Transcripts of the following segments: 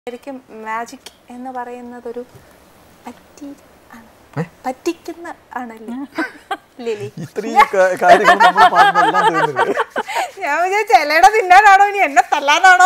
ശരിക്കും മാജിക് എന്ന് പറയുന്നത് ഒരു പറ്റിക്കുന്ന ആണല്ലേ ലിലി? ഞാൻ വിചാരിച്ചു ഇലയുടെ തിന്നാനാണോ ഇനി എന്നെ തല്ലാനാണോ?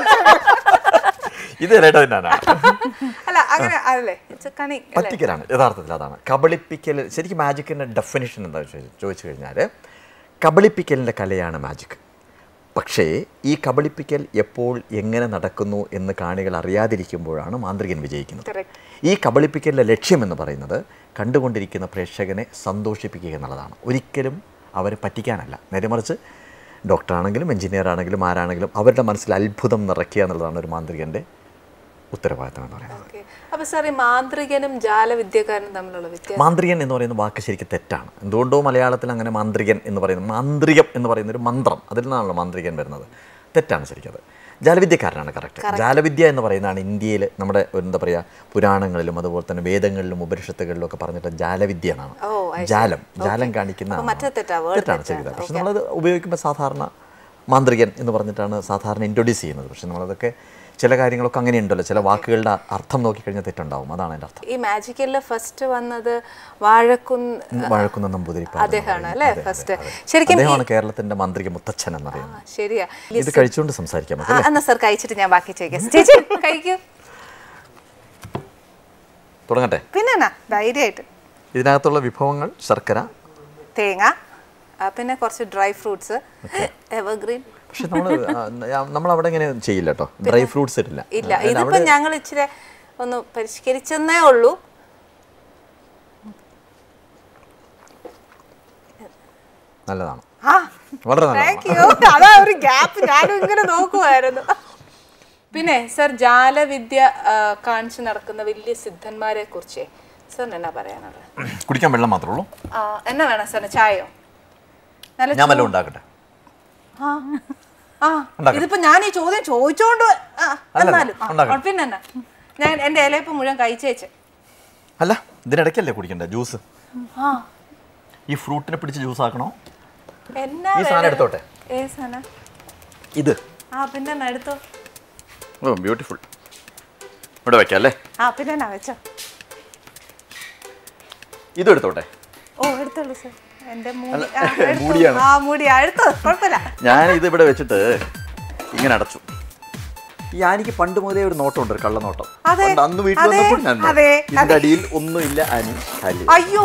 ഇത് ഇലയുടെ തിന്നാനാണ്. അല്ല അങ്ങനെ അല്ലേ, പറ്റിക്കലാണ് യഥാർത്ഥത്തിൽ. അതാണ് കബളിപ്പിക്കൽ. ശരിക്കും മാജിക്കിന്റെ ഡെഫിനിഷൻ എന്താ ചോദിച്ചു കഴിഞ്ഞാൽ, കബളിപ്പിക്കലിന്റെ കലയാണ് മാജിക്. പക്ഷേ ഈ കബളിപ്പിക്കൽ എപ്പോൾ എങ്ങനെ നടക്കുന്നു എന്ന് കാണികൾ അറിയാതിരിക്കുമ്പോഴാണ് മാന്ത്രികൻ വിജയിക്കുന്നത്. ഈ കബളിപ്പിക്കലിൻ്റെ ലക്ഷ്യമെന്ന് പറയുന്നത് കണ്ടുകൊണ്ടിരിക്കുന്ന പ്രേക്ഷകനെ സന്തോഷിപ്പിക്കുക എന്നുള്ളതാണ്. ഒരിക്കലും അവരെ പറ്റിക്കാനല്ല. നേരെമറിച്ച് ഡോക്ടറാണെങ്കിലും എഞ്ചിനീയർ ആണെങ്കിലും ആരാണെങ്കിലും അവരുടെ മനസ്സിൽ അത്ഭുതം നിറയ്ക്കുക എന്നുള്ളതാണ് ഒരു മാന്ത്രികൻ്റെ ഉത്തരവാദിത്തം എന്ന് പറയുന്നത്. അപ്പോൾ സാർ, ഈ മാന്ത്രികനും ജാലവിദ്യക്കാരനും തമ്മിലുള്ള വ്യത്യാസം? മാന്ത്രികൻ എന്ന് പറയുന്ന വാക്ക് ശരിക്കും തെറ്റാണ്. എന്തുകൊണ്ടോ മലയാളത്തിൽ അങ്ങനെ മാന്ത്രികൻ എന്ന് പറയുന്നത്, മാന്ത്രികം എന്ന് പറയുന്ന ഒരു മന്ത്രം, അതിൽ നിന്നാണല്ലോ മാന്ത്രികൻ വരുന്നത്. തെറ്റാണ് ശരിക്കും. അത് ജാലവിദ്യക്കാരനാണ് കറക്റ്റ്. ജാലവിദ്യ എന്ന് പറയുന്നതാണ് ഇന്ത്യയിൽ നമ്മുടെ എന്താ പറയുക, പുരാണങ്ങളിലും അതുപോലെ തന്നെ വേദങ്ങളിലും ഉപനിഷത്തുകളിലും ഒക്കെ പറഞ്ഞിട്ട് ജാലവിദ്യ എന്നാണ്. ജാലം കാണിക്കുന്ന തെറ്റാണ് ശരിക്കും. പക്ഷെ നമ്മളത് ഉപയോഗിക്കുമ്പോൾ സാധാരണ മാന്ത്രികൻ എന്ന് പറഞ്ഞിട്ടാണ് സാധാരണ ഇൻട്രൊഡ്യൂസ് ചെയ്യുന്നത്. പക്ഷെ നമ്മളതൊക്കെ ചില കാര്യങ്ങളൊക്കെ അങ്ങനെയുണ്ടല്ലോ, ചില വാക്കുകളുടെ അർത്ഥം നോക്കിക്കഴിഞ്ഞാൽ തെറ്റുണ്ടാവും. അതാണ് എൻ്റെ അർത്ഥം. ഈ മാജിക്കലിൽ ഫസ്റ്റ് വന്നത് വാഴക്കുന്ന് നമ്പൂതിരി അദ്ദേഹമാണ് അല്ലേ ഫസ്റ്റ്? ശരിക്കും അദ്ദേഹമാണ് കേരളത്തിന്റെ മാന്ത്രിക മുത്തച്ഛൻ എന്നറിയുന്നത്. ശരിയാ. ഇത് കഴിച്ചുകൊണ്ട് സംസാരിക്കാം. എന്നാ സാർ കഴിച്ചിട്ട് ഞാൻ ബാക്കി ചോദിക്കാം. ചേച്ചി കഴിക്കൂ. തുടങ്ങട്ടെ? പിന്നെ ധൈര്യമായിട്ട്. ഇതിനകത്തുള്ള വിഭവങ്ങൾ ശർക്കര, തേങ്ങ, പിന്നെ കുറച്ച് ഡ്രൈ ഫ്രൂട്ട്സ്, എവർഗ്രീൻ. പക്ഷെ നമ്മൾ അവിടെ ഇങ്ങനെ ചെയ്യില്ല കേട്ടോ, ഡ്രൈ ഫ്രൂട്ട്സ് ഇല്ല. ഇതിപ്പോ ഞങ്ങൾ ഇച്ചിരി ഒന്ന് പരിഷ്കരിച്ചെന്നേ ഉള്ളൂ. നല്ലതാണ്, വളരെ അതാ ഒരു ഗ്യാപ്പ് ഞാനും ഇങ്ങനെ നോക്കുമായിരുന്നു. പിന്നെ സർ, ജാലവിദ്യ കാണിച്ചു നടക്കുന്ന വലിയ സിദ്ധന്മാരെ കുറിച്ച് സാറിന് എന്നാ പറയാനുള്ളത്? കുടിക്കാൻ വെള്ളം മാത്രമേ ഉള്ളൂ. എന്നാ വേണം സാറിന്? ചായയോ? ഞാൻ വല്ലതും ഉണ്ടാക്കട്ടെ? ഇതിപ്പോ ഞാൻ ഈ ചോദ്യം ചോദിച്ചോണ്ട് പിന്നെ എന്നാ, ഞാൻ എന്റെ ഇലയപ്പം മുഴുവൻ കഴിച്ചേച്ച്. അല്ല, ഇതിനിടയ്ക്കല്ലേ കുടിക്കണ്ടേ ജ്യൂസ്? ഈ ഫ്രൂട്ടിനെ പിടിച്ച് ജ്യൂസ് ആക്കണോ? ഈ സാധനം എടുത്തോട്ടെ. ഇത് പിന്നെ എടുത്തോ. Oh beautiful. ഇവിടെ വെക്കാം അല്ലേ? പിന്നെ വെച്ചോ. ഇതും എടുത്തോട്ടെ? ഓ എടുത്തോളൂ സാർ. ഞാൻ ഇത് ഇവിടെ വെച്ചിട്ട് ഇങ്ങനെ അടച്ചു. ഈ ആനിക്ക് പണ്ട് മുതലേ ഒരു നോട്ടമുണ്ട്, ഒരു കള്ളനോട്ടം. അന്ന് വീട്ടിൽ വന്നപ്പോൾ ഞാൻ ഇതിന്റെ അടിയിൽ ഒന്നുമില്ല ആനി. അയ്യോ,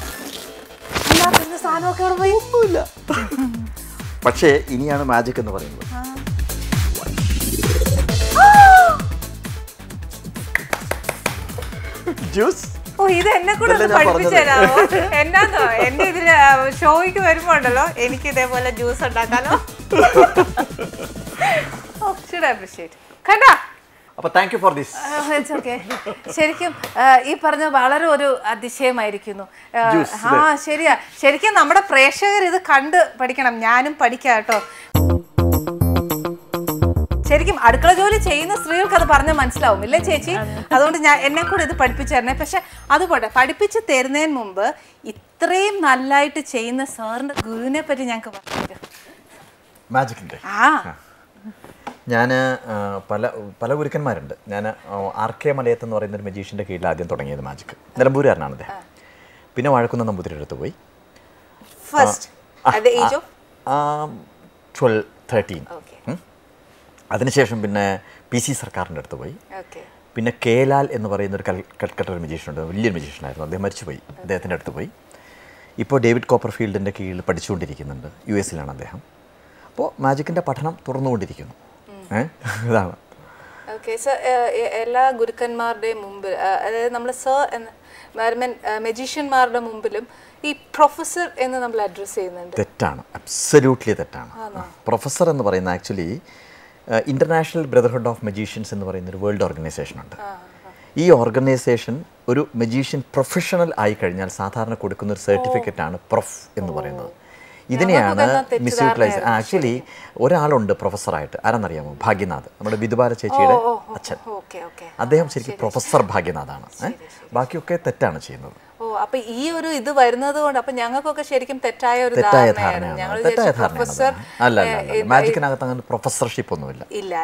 ഒന്നുമില്ല. പക്ഷേ ഇനിയാണ് മാജിക് എന്ന് പറയുന്നത്. ജ്യൂസ്. ഓ, ഇത് എന്നെ കൂടെ പഠിപ്പിച്ചു തരാമോ? എന്നാന്നോ, എന്റെ ഇതില് ഷോയ്ക്ക് വരുമ്പോ ഉണ്ടല്ലോ, എനിക്ക് ഇതേപോലെ ജ്യൂസ് ഉണ്ടാക്കാലോ. ശരിക്കും ഈ പറഞ്ഞ വളരെ ഒരു അതിശയമായിരിക്കുന്നു. ശരിയാ. ശരിക്കും നമ്മുടെ പ്രേക്ഷകർ ഇത് കണ്ട് പഠിക്കണം. ഞാനും പഠിക്കാം കേട്ടോ. ശരിക്കും അടുക്കള ജോലി ചെയ്യുന്ന സ്ത്രീകൾക്ക് അത് പറഞ്ഞാൽ മനസ്സിലാവും, ഇല്ലേ ചേച്ചി? അതുകൊണ്ട് ഞാൻ എന്നെ കൂടെ ഇത് പഠിപ്പിച്ചു തരണേ. പക്ഷെ അതുപോലെ പഠിപ്പിച്ച് തരുന്നതിന് മുമ്പ് ഇത്രയും നല്ലതായിട്ട് ചെയ്യുന്ന സാറിന്റെ ഗുരുവിനെ പറ്റി ഞങ്ങൾക്ക് പറഞ്ഞു. ഞാൻ പല ഗുരുക്കന്മാരുണ്ട്. ഞാൻ RK മലയത്ത് എന്ന് പറയുന്ന ഒരു മജീഷ്യൻ്റെ കീഴിൽ ആദ്യം തുടങ്ങിയത് മാജിക്. നിലമ്പൂരുകാരനാണ് അദ്ദേഹം. പിന്നെ വാഴക്കുന്ന് നമ്പൂതിരിയുടെ അടുത്ത് പോയി. 12-13. അതിനുശേഷം പിന്നെ PC സർക്കാരിൻ്റെ അടുത്ത് പോയി. പിന്നെ കേലാൽ എന്ന് പറയുന്ന ഒരു കൽക്കട്ട ഒരു മജീഷ്യനുണ്ട്, വലിയൊരു മജീഷ്യനായിരുന്നു. അദ്ദേഹം മരിച്ചുപോയി. അദ്ദേഹത്തിൻ്റെ അടുത്ത് പോയി. ഇപ്പോൾ ഡേവിഡ് കോപ്പർഫീൽഡിൻ്റെ കീഴിൽ പഠിച്ചുകൊണ്ടിരിക്കുന്നുണ്ട്. US അദ്ദേഹം. അപ്പോൾ മാജിക്കിൻ്റെ പഠനം തുറന്നുകൊണ്ടിരിക്കുന്നു. ഇതാണ്. എല്ലാ ഗുരുക്കന്മാരുടെയും മുമ്പിൽ, അതായത് നമ്മൾ സർ എന്ന മജീഷ്യന്മാരുടെ മുമ്പിലും ഈ പ്രൊഫസർ എന്ന് നമ്മൾ അഡ്രസ് ചെയ്യുന്നുണ്ട്. തെറ്റാണ്, അബ്സല്യൂട്ട്ലി തെറ്റാണ്. പ്രൊഫസർ എന്ന് പറയുന്ന actually international brotherhood of magicians എന്ന് പറയുന്ന ഒരു വേൾഡ് ഓർഗനൈസേഷൻ ഉണ്ട്. ഈ ഓർഗനൈസേഷൻ ഒരു മജീഷ്യൻ പ്രൊഫഷണൽ ആയി കഴിഞ്ഞാൽ സാധാരണ കൊടുക്കുന്ന ഒരു സർട്ടിഫിക്കറ്റ് ആണ് പ്രൊഫ് എന്ന് പറയുന്നത്. ഇതിനെയാണ് മിസ്യൂട്ടിലൈസ്. ആക്ച്വലി ഒരാളുണ്ട് പ്രൊഫസറായിട്ട്, ആരാന്നറിയാമോ? ഭാഗ്യനാഥ്, നമ്മുടെ വിധുബാല ചേച്ചിയുടെ അച്ഛൻ. അദ്ദേഹം ശരിക്കും പ്രൊഫസർ ഭാഗ്യനാഥാണ്. ബാക്കിയൊക്കെ തെറ്റാണ് ചെയ്യുന്നത്. അപ്പൊ ഈ ഒരു ഇത് വരുന്നത് കൊണ്ട് അപ്പൊ ഞങ്ങൾക്കൊക്കെ ശരിക്കും തെറ്റായ ധാരണയാണ്. അല്ല, മാജിക്കിനകത്ത് അങ്ങനെ പ്രൊഫസർഷിപ്പ് ഒന്നുമില്ല.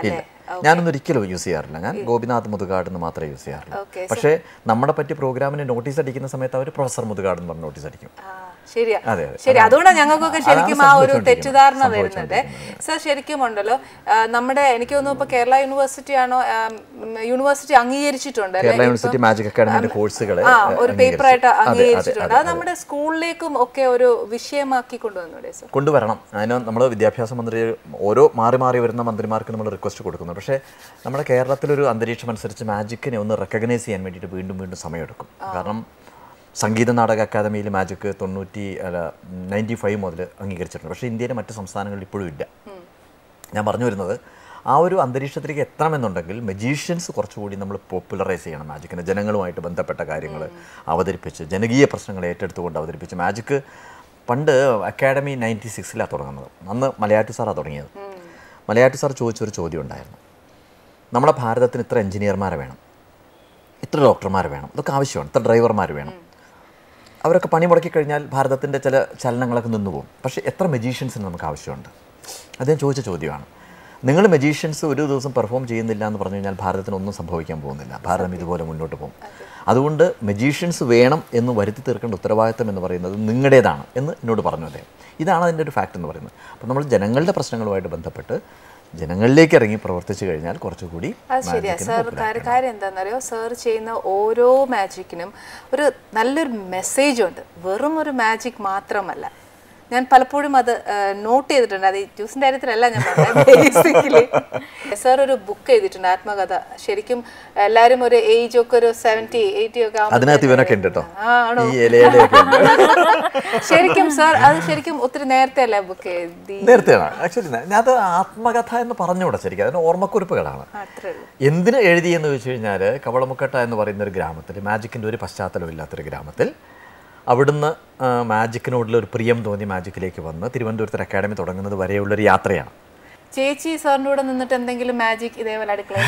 ഞാനൊന്നും ഒരിക്കലും യൂസ് ചെയ്യാറില്ല. ഞാൻ ഗോപിനാഥ് മുതുകാട് എന്ന് മാത്രമേ യൂസ് ചെയ്യാറുള്ളൂ. പക്ഷേ നമ്മളെ പറ്റി പ്രോഗ്രാമിന് നോട്ടീസ് അടിക്കുന്ന സമയത്ത് അവർ പ്രൊഫസർ മുതുകാട് എന്ന് പറഞ്ഞ് നോട്ടീസ് അടിക്കും. ശരിയാ, ശരി. അതുകൊണ്ടാണ് ഞങ്ങൾക്കൊക്കെ ശരിക്കും ആ ഒരു തെറ്റിദ്ധാരണ വരുന്നത്. സർ ശരിക്കും ഉണ്ടല്ലോ നമ്മുടെ, എനിക്ക് തോന്നുന്നു ഇപ്പൊ കേരള യൂണിവേഴ്സിറ്റി ആണോ, യൂണിവേഴ്സിറ്റി അംഗീകരിച്ചിട്ടുണ്ട് യൂണിവേഴ്സിറ്റി മാജിക് അക്കാഡമിയുടെ കോഴ്സുകൾ ഒരു പേപ്പറായിട്ട് അംഗീകരിച്ചിട്ടുണ്ട്. അത് നമ്മുടെ സ്കൂളിലേക്കും ഒക്കെ ഒരു വിഷയമാക്കി കൊണ്ടുവന്നൂടെ സർ? കൊണ്ടുവരണം. അതിന് നമ്മൾ വിദ്യാഭ്യാസ മന്ത്രി ഓരോ മാറി മാറി വരുന്ന മന്ത്രിമാർക്ക് നമ്മൾ റിക്വസ്റ്റ് കൊടുക്കുന്നു. പക്ഷേ നമ്മുടെ കേരളത്തിലൊരു അന്തരീക്ഷം അനുസരിച്ച് മാജിക്കിനെ ഒന്ന് റെക്കഗ്നൈസ് ചെയ്യാൻ വേണ്ടിയിട്ട് വീണ്ടും വീണ്ടും സമയമെടുക്കും. കാരണം സംഗീത നാടക അക്കാദമിയിൽ മാജിക് 95 മുതൽ അംഗീകരിച്ചിട്ടുണ്ട്. പക്ഷേ ഇന്ത്യയിലെ മറ്റ് സംസ്ഥാനങ്ങളിൽ ഇപ്പോഴും ഇല്ല. ഞാൻ പറഞ്ഞു വരുന്നത് ആ ഒരു അന്തരീക്ഷത്തിലേക്ക് എത്തണമെന്നുണ്ടെങ്കിൽ മജീഷ്യൻസ് കുറച്ചുകൂടി നമ്മൾ പോപ്പുലറൈസ് ചെയ്യണം. മാജിക്കിനെ ജനങ്ങളുമായിട്ട് ബന്ധപ്പെട്ട കാര്യങ്ങൾ അവതരിപ്പിച്ച് ജനകീയ പ്രശ്നങ്ങൾ ഏറ്റെടുത്തുകൊണ്ട് അവതരിപ്പിച്ച്. മാജിക്ക് പണ്ട് അക്കാഡമി 96 തുടങ്ങുന്നത്. അന്ന് മലയാറ്റു സാറാണ് തുടങ്ങിയത്. മലയാറ്റു സാർ ചോദിച്ചൊരു ചോദ്യം ഉണ്ടായിരുന്നു, നമ്മുടെ ഭാരതത്തിന് ഇത്ര എഞ്ചിനീയർമാരെ വേണം, ഇത്ര ഡോക്ടർമാർ വേണം, ഇതൊക്കെ ആവശ്യമാണ്, ഇത്ര ഡ്രൈവർമാർ വേണം, അവരൊക്കെ പണി മുടക്കി കഴിഞ്ഞാൽ ഭാരതത്തിൻ്റെ ചില ചലനങ്ങളൊക്കെ നിന്നു പോകും, പക്ഷേ എത്ര മജീഷ്യൻസിന് നമുക്ക് ആവശ്യമുണ്ട്? അദ്ദേഹം ചോദിച്ച ചോദ്യമാണ്. നിങ്ങൾ മജീഷ്യൻസ് ഒരു ദിവസം പെർഫോം ചെയ്യുന്നില്ല എന്ന് പറഞ്ഞു കഴിഞ്ഞാൽ ഭാരതത്തിനൊന്നും സംഭവിക്കാൻ പോകുന്നില്ല. ഭാരതം ഇതുപോലെ മുന്നോട്ട് പോകും. അതുകൊണ്ട് മജീഷ്യൻസ് വേണം എന്ന് വരുത്തി തീർക്കേണ്ട ഉത്തരവാദിത്തം എന്ന് പറയുന്നത് നിങ്ങളുടേതാണ് എന്ന് എന്നോട് പറഞ്ഞു അദ്ദേഹം. ഇതാണ് അതിൻ്റെ ഒരു ഫാക്റ്റ് എന്ന് പറയുന്നത്. അപ്പോൾ നമ്മൾ ജനങ്ങളുടെ പ്രശ്നങ്ങളുമായിട്ട് ബന്ധപ്പെട്ട് ജനങ്ങളിലേക്ക് ഇറങ്ങി പ്രവർത്തിച്ചു കഴിഞ്ഞാൽ കുറച്ചുകൂടി. അത് ശരിയാ സാർ. കാര്യം എന്താണെന്നറിയോ, സാർ ചെയ്യുന്ന ഓരോ മാജിക്കിനും ഒരു നല്ലൊരു മെസ്സേജ് ഉണ്ട്. വെറും ഒരു മാജിക് മാത്രമല്ല. ഞാൻ പലപ്പോഴും അത് നോട്ട് ചെയ്തിട്ടുണ്ട്. അത് ജ്യൂസിൻ്റെ കാര്യത്തിലല്ല ഞാൻ പറഞ്ഞത്. ബേസിക്കലി സാർ ഒരു ബുക്ക് എഴുതിയിട്ടുണ്ട്, ആത്മകഥ. ശരിക്കും എല്ലാവരും ഒരു ഏജ് ഒക്കെ ഒരു 70, 80 ഒക്കെ ശരിക്കും സാർ അത് ശരിക്കും ഒത്തിരി നേരത്തെ അല്ലേ ബുക്ക് എഴുതി? നേരത്തെയാണ് ആക്ച്വലി. അത് ആത്മകഥ എന്ന് പറഞ്ഞുകൂടെ ശരിക്കും, അതിന് ഓർമ്മക്കുറിപ്പുകളാണ്. എന്തിനു എഴുതി എന്ന് ചോദിച്ചു കഴിഞ്ഞാൽ, കവളമുക്കട്ട എന്ന് പറയുന്ന ഒരു ഗ്രാമത്തിൽ, മാജിക്കിൻ്റെ ഒരു പശ്ചാത്തലം ഇല്ലാത്തൊരു ഗ്രാമത്തിൽ, അവിടുന്ന് മാജിക്കിനോടുള്ള ഒരു പ്രിയം തോന്നി മാജിക്കിലേക്ക് വന്ന് തിരുവനന്തപുരത്ത് അക്കാഡമി തുടങ്ങുന്നത് വരെയുള്ളൊരു യാത്രയാണ്. ചേച്ചി സാറിൻ്റെ കൂടെ നിന്നിട്ട് എന്തെങ്കിലും മാജിക് ഇതേപോലെ അടുക്കള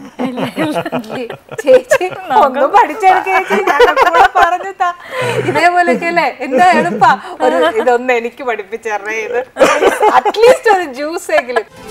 ചേച്ചി ഒന്നും പഠിച്ചെടുക്കുക ഇതേപോലെയൊക്കെ അല്ലേ? എന്താ എളുപ്പാ, ഇതൊന്നും എനിക്ക് പഠിപ്പിച്ചറിയത് അറ്റ്ലീസ്റ്റ് ഒരു ജ്യൂസ് എങ്കിലും.